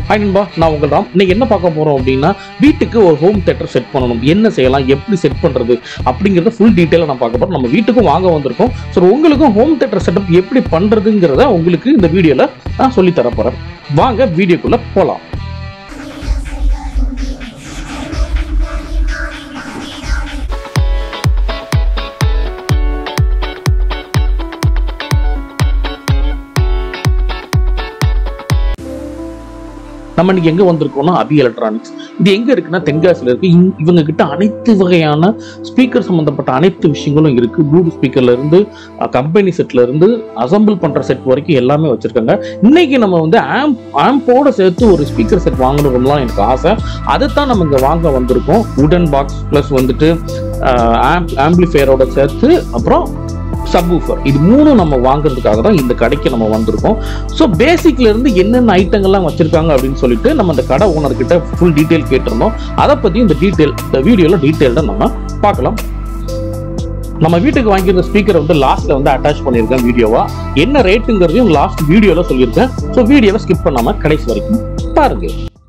Hi நண்பா, நான் உங்கள் ராம். இன்னைக்கு என்ன பார்க்க போகிறோம் அப்படின்னா, வீட்டுக்கு ஒரு ஹோம் தியேட்டர் செட் பண்ணணும், என்ன செய்யலாம், எப்படி செட் பண்ணுறது அப்படிங்கிறத ஃபுல் டீட்டெயிலாக நான் பார்க்க போகிறோம். நம்ம வீட்டுக்கும் வாங்க வந்திருக்கோம். ஸோ உங்களுக்கும் ஹோம் தியேட்டர் செட்டப் எப்படி பண்ணுறதுங்கிறத உங்களுக்கு இந்த வீடியோவில் நான் சொல்லித்தர போகிறேன். வாங்க வீடியோக்குள்ளே போகலாம். நம்ம இன்னைக்கு எங்க வந்திருக்கோம்னா அபி எலக்ட்ரானிக்ஸ். இது எங்க இருக்குன்னா தென்காசியில் இருக்கு. இவங்க கிட்ட அனைத்து வகையான ஸ்பீக்கர் சம்பந்தப்பட்ட அனைத்து விஷயங்களும் இருக்கு. ப்ளூடூத் ஸ்பீக்கர்ல இருந்து கம்பெனி செட்ல இருந்து அசம்பிள் பண்ற செட் வரைக்கும் எல்லாமே வச்சிருக்காங்க. இன்னைக்கு நம்ம வந்து ஆம்போட சேர்த்து ஒரு ஸ்பீக்கர் செட் வாங்கணும்லாம் எனக்கு ஆசை. அதைத்தான் நம்ம இங்க வாங்க வந்திருக்கோம். வுடன் பாக்ஸ் பிளஸ் வந்துட்டு ஆம்பிளிஃபையரோட சேர்த்து அப்புறம் சப்வூஃபர், இது மூணும் நம்ம வாங்குறதுக்காக தான் இந்த கடைக்கு நம்ம வந்திருக்கோம். ஸோ பேசிக்ல இருந்து என்னென்ன ஐட்டங்கள்லாம் வச்சிருக்காங்க அப்படின்னு சொல்லிட்டு நம்ம அந்த கடை ஓனர் கிட்ட ஃபுல் டீட்டெயில் கேட்டிருந்தோம். அதை பத்தி இந்த வீடியோல டீட்டெயில்டா நம்ம பார்க்கலாம். நம்ம வீட்டுக்கு வாங்கியிருந்த ஸ்பீக்கரை வந்து லாஸ்ட்ல வந்து அட்டாச் பண்ணியிருக்கேன் வீடியோவா. என்ன ரேட்டுங்கிறதையும் லாஸ்ட் வீடியோல சொல்லியிருக்கேன். ஸோ வீடியோவை ஸ்கிப் பண்ணாம கடைசி வரைக்கும் பாருங்க.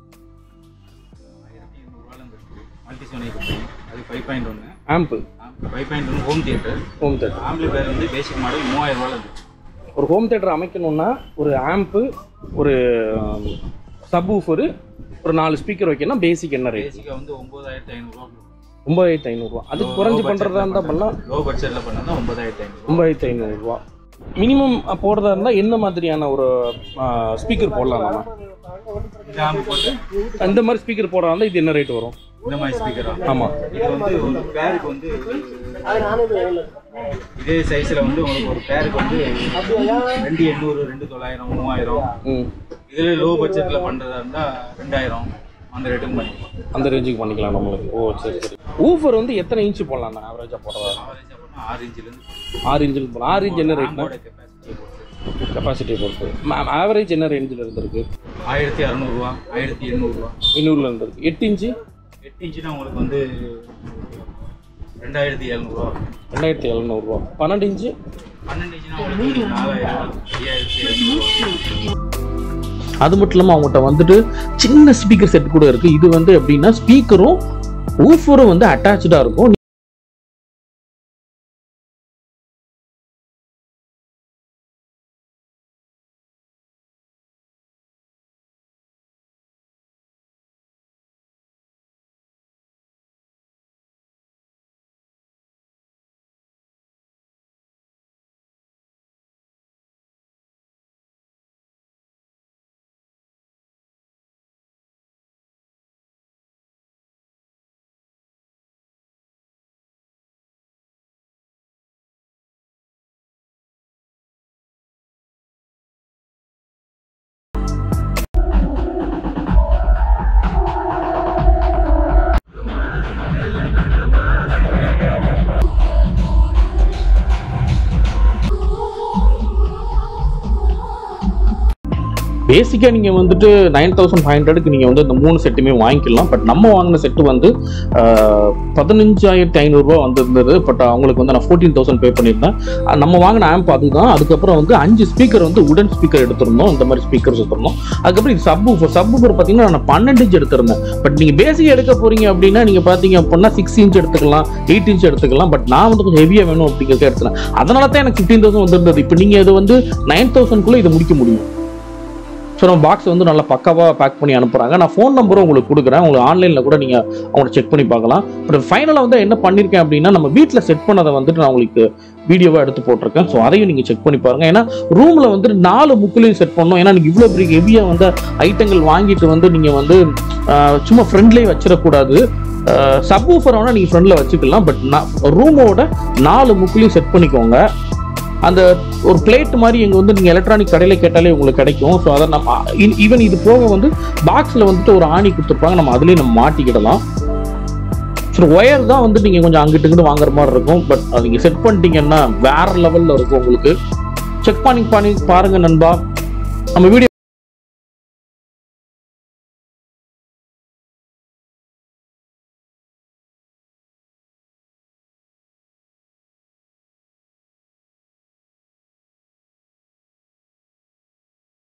Ample 5.1 home theatre. ஆம்பிளிஃபையர் வந்து பேசிக் மாடல் 3000 ரூபாயில இருக்கு. ஒரு ஹோம் தியேட்டர் அமைக்கணும்னா ஒரு ஆம்பு, ஒரு சப்வூஃபர், ஒரு 4 ஸ்பீக்கர் வைக்கணும். பேசிக் என்ன ரேட்? பேசிக்கா வந்து 9500 ரூபாய். 9500 ரூபாய். அதுக்கு குறைஞ்சு பண்றதா இருந்தா பண்ணா லோ பட்ஜெட்ல பண்ணா 9500. 9500 ரூபாய். மினிமம் போடுறதா இருந்தா என்ன மாதிரியான ஒரு ஸ்பீக்கர் போடலாம்? நம்ம இந்த ஆம்பு போட்டு அந்த மாதிரி ஸ்பீக்கர் போடுறதா இருந்தா இது என்ன ரேட் வரும்? இந்த மாதிரி ஸ்பீக்கரா? ஆமா, இது வந்து ஒரு பேருக்கு வந்து இதே சைஸ்ல வந்து உங்களுக்கு ஒரு பேருக்கு வந்து 2800, 2900, 3000. இதுல லோ பட்ஜெட்ல பண்றதா இருந்தா 2000 அந்த ரேட்டுக்கு பண்ணிக்கலாம். அந்த ரேஞ்சுக்கு பண்ணிக்கலாம் நம்மளுக்கு. ஓ சரி சரி. ஊஃபர் வந்து எத்தனை இன்ச் போடலாம்? நான் ஆவரேஜா போடுறதா? ஆவரேஜா போனா 6 இன்ச்ல இருந்து 6 இன்ச்சுக்கு போடலாம். 6 இன்ச் என்ன ரேட்? கெப்பாசிட்டி பொறுத்து. ஆவரேஜ் என்ன ரேஞ்சில் இருந்திருக்கு? 1600 ரூபாய், 1800 ரூபாய், 800ல இருந்திருக்கு. 8 இன்ச்சு 8 இன்ச்சுனா உங்களுக்கு வந்து 2700 ரூபாய். 2700 ரூபாய். 12 இன்ச்சு 12 இன்ச்சுனா உங்களுக்கு 4000, 5700. அது மட்டும் இல்லாமல் அவங்ககிட்ட வந்துட்டு சின்ன ஸ்பீக்கர் செட் கூட இருக்கு. இது வந்து எப்படின்னா ஸ்பீக்கரும் ஊஃபரும் வந்து அட்டாச்சா இருக்கும். பேசிக்கா நீங்க வந்துட்டு 9500க்கு நீங்க வந்து இந்த 3 செட்டுமே வாங்கிக்கலாம். பட் நம்ம வாங்கின செட்டு வந்து 15500 ரூபாய் வந்திருந்தது. பட் அவங்களுக்கு வந்து நான் 14000 பே பண்ணியிருந்தேன். நம்ம வாங்கின ஆம்ப் அதுதான். அதுக்கப்புறம் வந்து 5 ஸ்பீக்கர் வந்து உடன் ஸ்பீக்கர் எடுத்திருந்தோம். இந்த மாதிரி ஸ்பீக்கர்ஸ் எடுத்திருந்தோம். அதுக்கப்புறம் இது சப்வூஃபர் பார்த்தீங்கன்னா நான் 12 இன்ச் எடுத்திருந்தேன். பட் நீங்க பேசிக் எடுக்க போறீங்க அப்படின்னா நீங்க பாத்தீங்க அப்படின்னா 6 இன்ச் எடுத்துக்கலாம், 8 இன்ச் எடுத்துக்கலாம். பட் நான் வந்து கொஞ்சம் ஹெவியா வேணும் அப்படிங்கிறத எடுத்தேன். அதனால தான் எனக்கு 15000 வந்திருந்தது. இப்போ நீங்க இது வந்து 9000க்குள்ள இதை முடிக்க முடியும். ஸோ நம்ம பாக்ஸ் வந்து நல்லா பக்காவாக பேக் பண்ணி அனுப்புகிறாங்க. நான் ஃபோன் நம்பரும் உங்களுக்கு கொடுக்குறேன். உங்களுக்கு ஆன்லைனில் கூட நீங்கள் அவங்கள செக் பண்ணி பார்க்கலாம். பட் ஃபைனலாக வந்து என்ன பண்ணியிருக்கேன் அப்படின்னா நம்ம வீட்டில் செட் பண்ணதை வந்துட்டு நான் உங்களுக்கு வீடியோவாக எடுத்து போட்டிருக்கேன். ஸோ அதையும் நீங்கள் செக் பண்ணி பாருங்கள். ஏன்னா ரூமில் வந்துட்டு 4 முக்குலையும் செட் பண்ணணும். ஏன்னா நீங்கள் இவ்வளோ பெரிய ஹெவியாக வந்து ஐட்டங்கள் வாங்கிட்டு வந்து நீங்கள் வந்து சும்மா ஃப்ரெண்ட்லேயே வச்சிடக்கூடாது. சப்வூஃபர் வேணால் நீங்கள் ஃப்ரெண்டில் வச்சுக்கலாம். பட் ரூமோட 4 முக்குலையும் செட் பண்ணிக்கோங்க. அந்த ஒரு பிளேட் மாதிரி எங்க வந்து நீங்க எலக்ட்ரானிக் கடையில கேட்டாலே உங்களுக்கு கிடைக்கும். ஸோ அதை நம்ம ஈவன் இது போக வந்து பாக்ஸ்ல வந்துட்டு ஒரு ஆணி கொடுத்துருப்பாங்க. நம்ம அதுலயே நம்ம மாட்டிக்கிடலாம். ஸோ ஒயர் தான் வந்து நீங்க கொஞ்சம் அங்கிட்டு இங்கிட்டு வாங்குற மாதிரி இருக்கும். பட் அது நீங்க செட் பண்ணிட்டீங்கன்னா வேற லெவல்ல இருக்கும். உங்களுக்கு செக் பண்ணி பாருங்க நண்பா. நம்ம வீடியோ